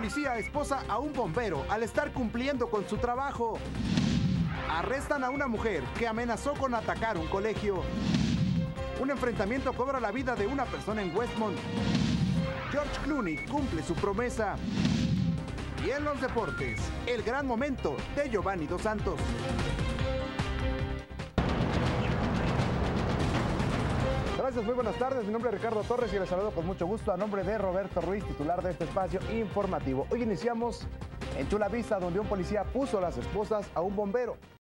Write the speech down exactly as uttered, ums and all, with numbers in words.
policía esposa a un bombero al estar cumpliendo con su trabajo. Arrestan a una mujer que amenazó con atacar un colegio. Un enfrentamiento cobra la vida de una persona en Westmont. George Clooney cumple su promesa. Y en los deportes, el gran momento de Giovanni Dos Santos. Gracias, muy buenas tardes. Mi nombre es Ricardo Torres y les saludo con mucho gusto a nombre de Roberto Ruiz, titular de este espacio informativo. Hoy iniciamos en Chula Vista, donde un policía puso las esposas a un bombero.